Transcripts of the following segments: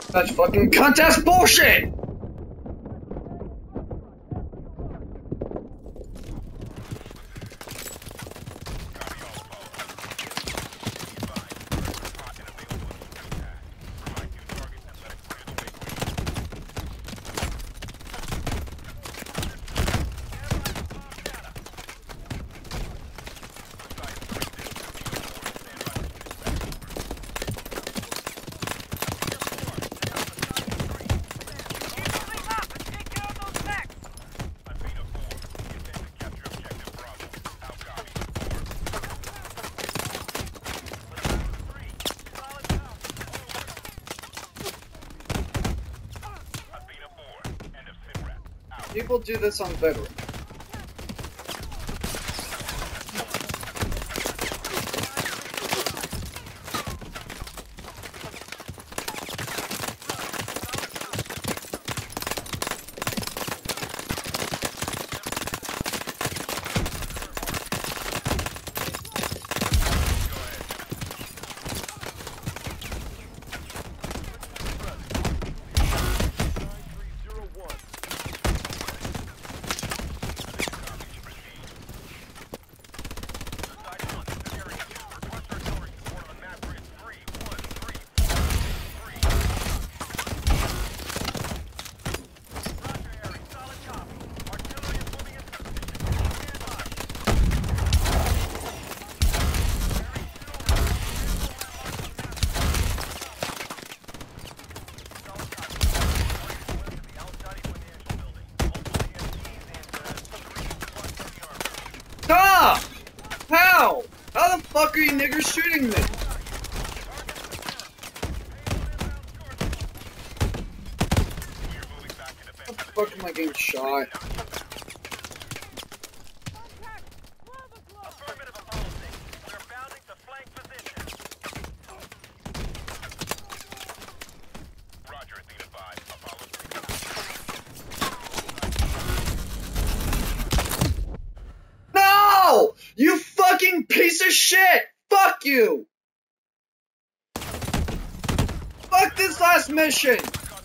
That's fucking contest bullshit! People do this on Bedrock. Stop! How? How the fuck are you niggers shooting me? How the fuck am I getting shot? You fucking piece of shit! Fuck you! Fuck this last mission!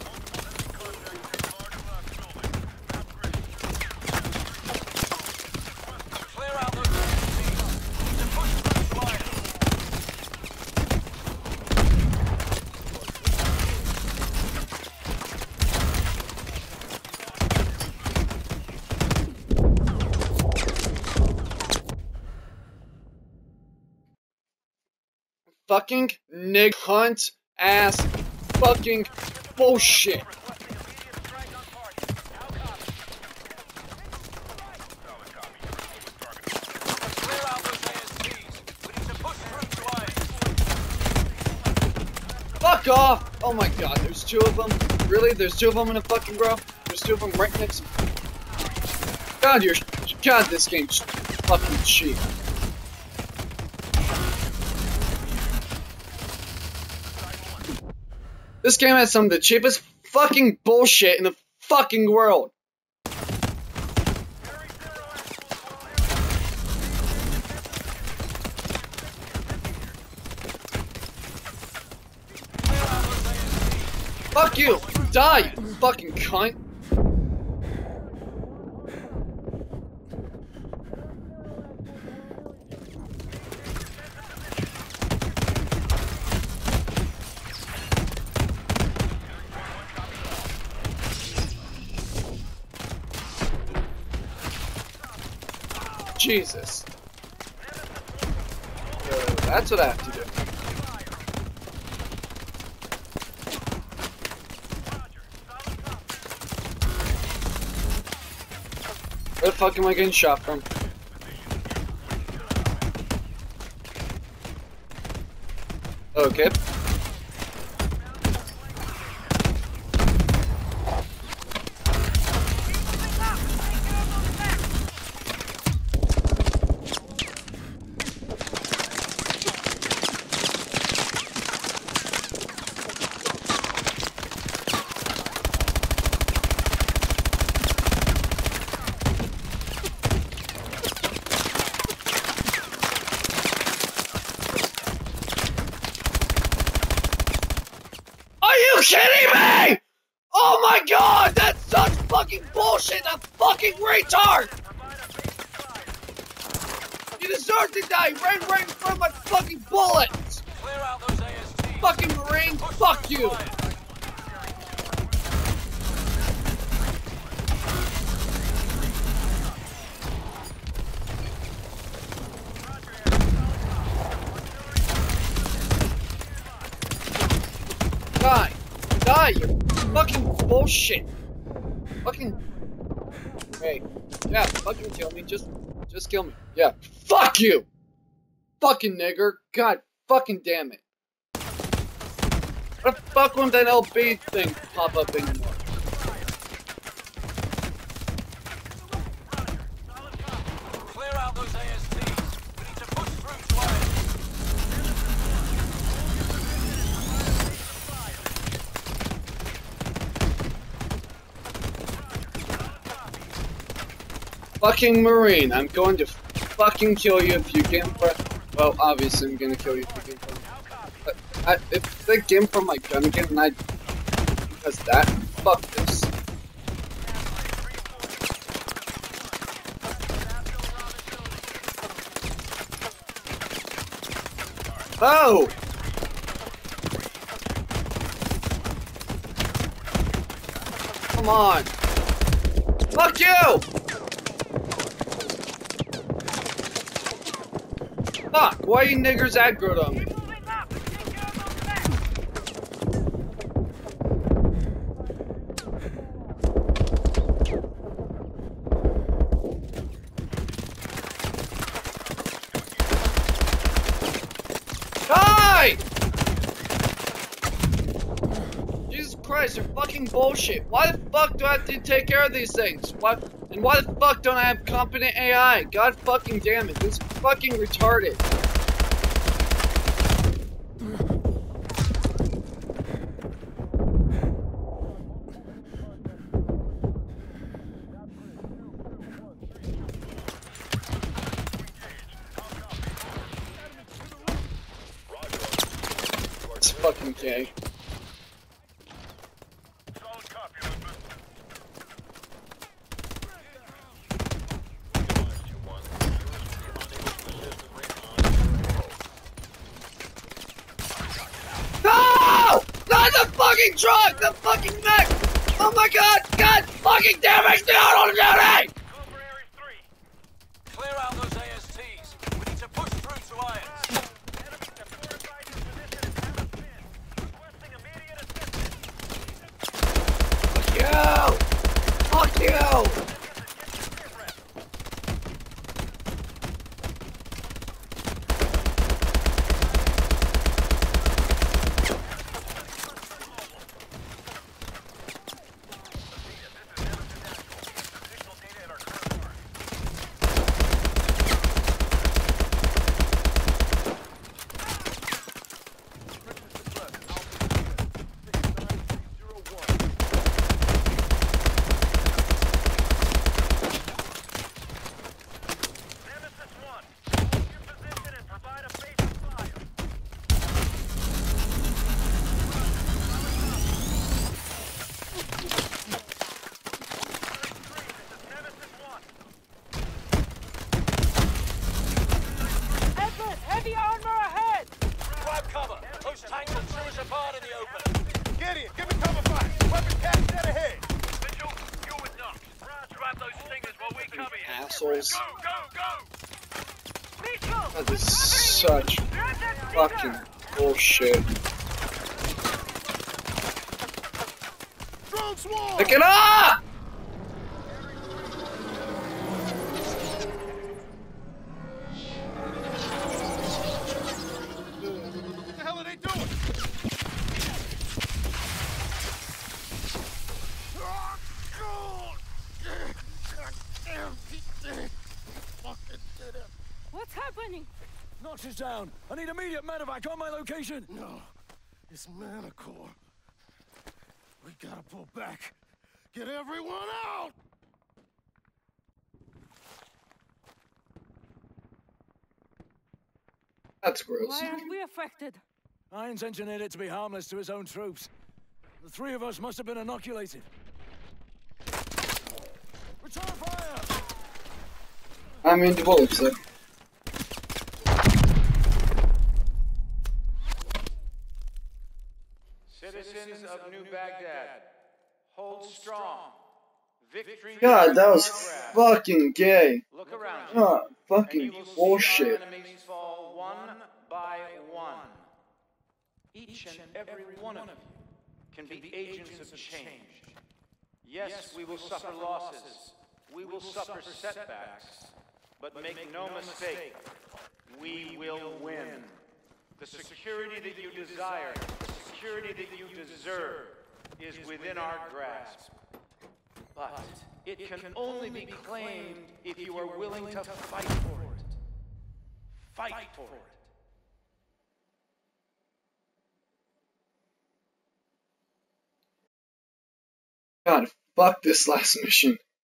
Fucking nig hunt ass fucking bullshit. Fuck off! Oh my god, there's two of them. Really? There's two of them in a fucking row? There's two of them right next to me. God, this game's fucking cheap. This game has some of the cheapest fucking bullshit in the fucking world. Fuck you! Die, you fucking cunt! Jesus. That's what I have to do. Where the fuck am I getting shot from? Okay. kidding me? Oh my god, that's such fucking bullshit, that fucking retard! You deserve to die, ran right in front of my fucking bullets! Clear out those ASTs. Fucking Marine, fuck you! Die, you fucking bullshit! Fucking... Hey, yeah, fucking kill me, just kill me. Yeah, fuck you! Fucking nigger, god fucking damn it. What the fuck won't that LB thing pop up anymore? Clear out those ASTs. We need to push through to iron. Fucking Marine, I'm going to fucking kill you if you get in front. Well, obviously I'm gonna kill you if you get in front. But if they get in from my gun again and I because that, fuck this. Oh! Come on! Fuck you! Fuck, why are you niggers aggroed on me? Die! Jesus Christ, you're fucking bullshit. Why the fuck do I have to take care of these things? Why the fuck don't I have competent AI? God fucking damn it, this is fucking retarded. It's fucking gay. Fucking truck! The fucking mech! Oh my god! God fucking damn it! Stay out on duty! Clear out those ASTs. We need to push through to irons. Fuck you! Fuck you! Assholes. That is such fucking bullshit. Pick it up! What the hell are they doing? What's happening? Notch is down. I need immediate medevac on my location. No, it's Manticore. We gotta pull back. Get everyone out! That's gross. Why aren't we affected? Irons engineered it to be harmless to his own troops. The three of us must have been inoculated. Return fire! I'm in the bullet, sir. Citizens of New Baghdad, hold strong. Victory. God, that was fucking gay. Look around you. Oh, And you fucking will see bullshit. our enemies fall one by one. Each and every one of you can be agents of change. Yes, we will suffer losses. We will suffer setbacks. But make no mistake, we will win. The security that you desire, the security that you deserve, is within our grasp. But it can only be claimed if you are willing to fight for it. Fight for it. God, fuck this last mission.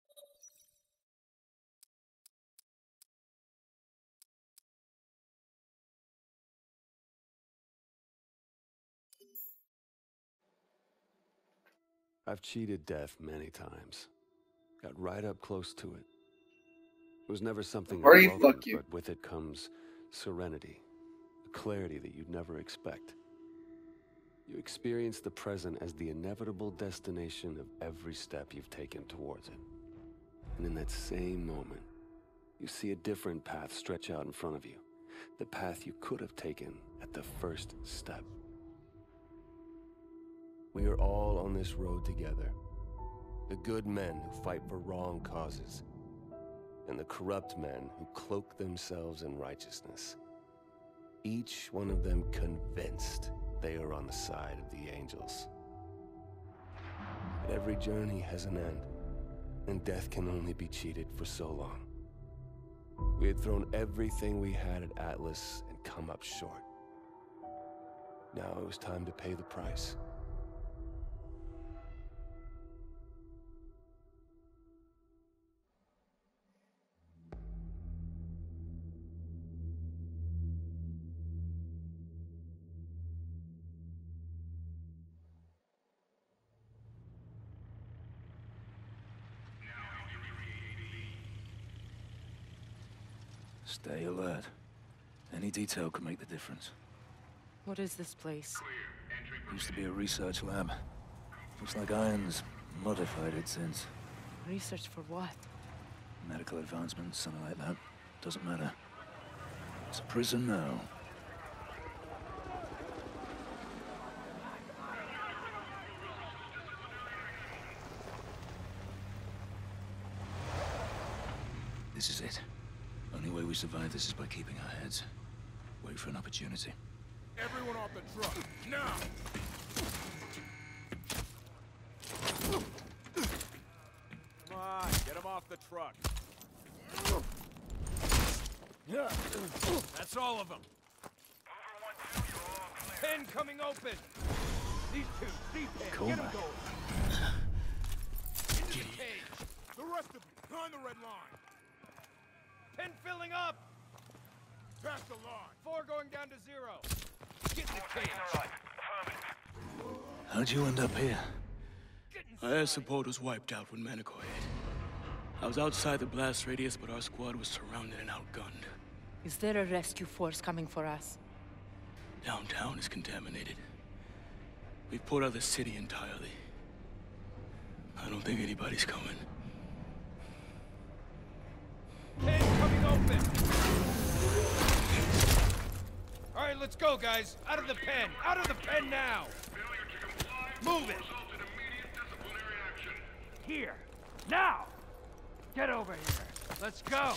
I've cheated death many times. Got right up close to it. It was never something I Hurry, welcomed, fuck you. but with it comes serenity, a clarity that you'd never expect. You experience the present as the inevitable destination of every step you've taken towards it. And in that same moment, you see a different path stretch out in front of you. The path you could have taken at the first step. We are all on this road together. The good men who fight for wrong causes, and the corrupt men who cloak themselves in righteousness. Each one of them convinced they are on the side of the angels. But every journey has an end, and death can only be cheated for so long. We had thrown everything we had at Atlas and come up short. Now it was time to pay the price. Stay alert. Any detail could make the difference. What is this place? Used to be a research lab. Looks like Irons modified it since. Research for what? Medical advancements, something like that. Doesn't matter. It's a prison now. This is it. Only way we survive this is by keeping our heads. Wait for an opportunity. Everyone off the truck, now! Come on, get him off the truck. Yeah. That's all of them. Pen coming open. These two, C-Pen, Cool, get him man. going. Into the cage. The rest of you, on the red line. Pen filling up. Pass the line. 4 going down to 0. Get in the cage. How'd you end up here? Our air support was wiped out when Manticore hit. I was outside the blast radius, but our squad was surrounded and outgunned. Is there a rescue force coming for us? Downtown is contaminated. We've put out the city entirely. I don't think anybody's coming. Pen coming open. All right, let's go, guys. Out of the pen. Out of the pen now. Move it. Here. Now. Get over here. Let's go.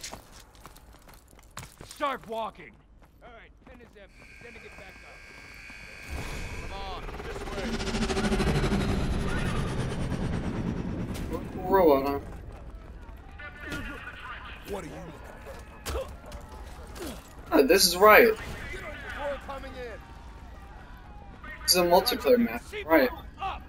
Start walking. All right, pen is empty. Then to get back up. Come on, this way. Roll on. What are you looking Oh, this is Riot. for? Coming in. This is a multiplayer map. Right. Up.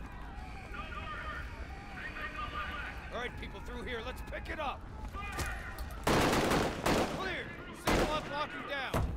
All right, people through here. Let's pick it up. Clear. Signal up, locking down.